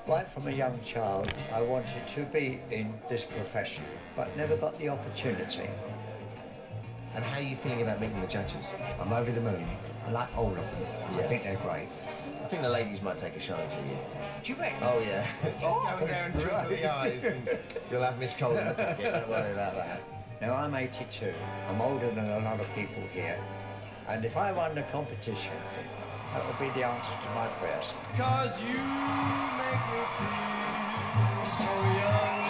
Right from a young child, I wanted to be in this profession, but never got the opportunity. And how are you feeling about meeting the judges? I'm over the moon. I like all of them. Yeah. I think they're great. I think the ladies might take a shine to you. Do you reckon? Oh, yeah. Just go in there and twinkle the eyes and you'll have Miss Cole in the pocket. Don't worry about that. Now, I'm 82. I'm older than a lot of people here. And if I won the competition, that would be the answer to my prayers. 'Cause you make me feel so young.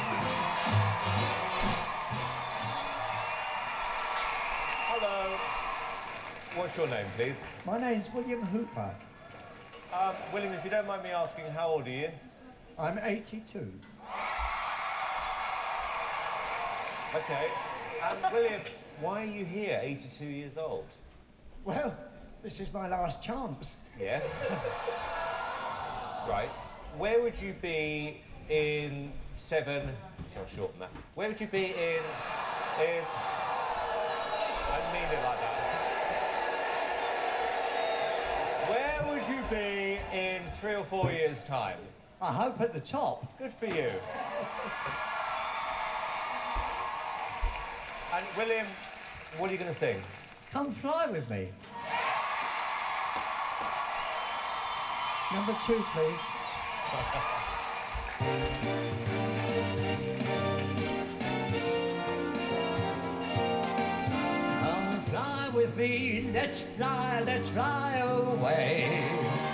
Hello. What's your name, please? My name's William Hooper. William, if you don't mind me asking, how old are you? I'm 82. Okay. And William, why are you here, 82 years old? Well, this is my last chance. Yeah. Right. Where would you be in I'll shorten that. Where would you be in... I didn't mean it like that. Where would you be in 3 or 4 years' time? I hope at the top. Good for you. And William, what are you going to sing? Come fly with me. Number 2, please. Come fly with me, let's fly away.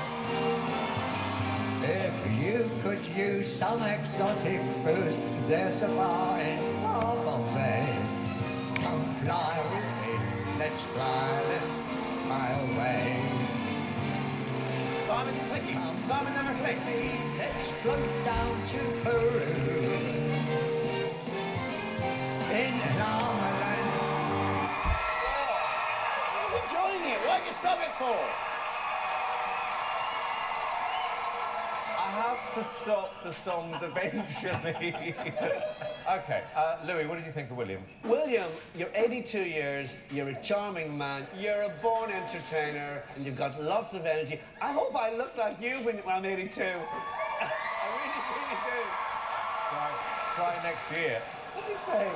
If you could use some exotic booze, there's a bar in far Bombay. Come fly with me, let's fly away. Simon clicking. Simon never clicks. Let's float down to Peru. In an armament. You're enjoying it. Why'd you stop it for? I have to stop the songs eventually. Okay, Louis, what did you think of William? William, you're 82 years, you're a charming man, you're a born entertainer, and you've got lots of energy. I hope I look like you when I'm 82. I really, really do. Try next year. What do you say?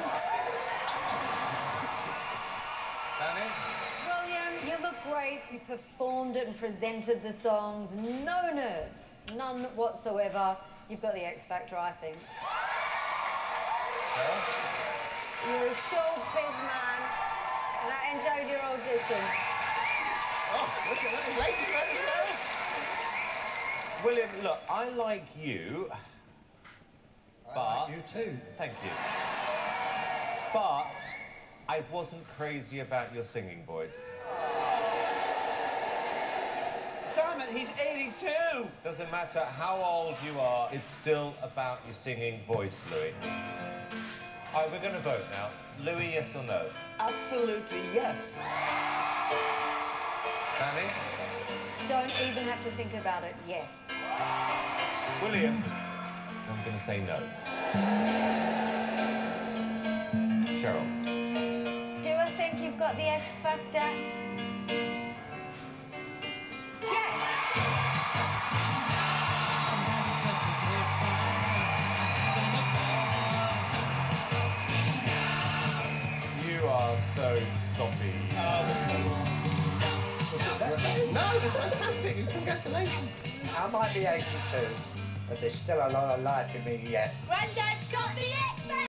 Danny? William, you look great. You performed it and presented the songs. No nerves. None whatsoever. You've got the X Factor, I think. You're a showbiz man, and I enjoyed your audition. Oh, look at that lady ready to go. William, look, I like you, but... I like you too. Thank you. But I wasn't crazy about your singing voice. Simon, he's 82! Doesn't matter how old you are, it's still about your singing voice, Louis. All right, we're going to vote now. Louis, yes or no? Absolutely yes. Danny? Don't even have to think about it. Yes. William? I'm going to say no. Cheryl? Do I think you've got the X Factor? You are so soppy. No, that's fantastic. Congratulations. I might be 82, but there's still a lot of life in me yet. Granddad's got the X Factor!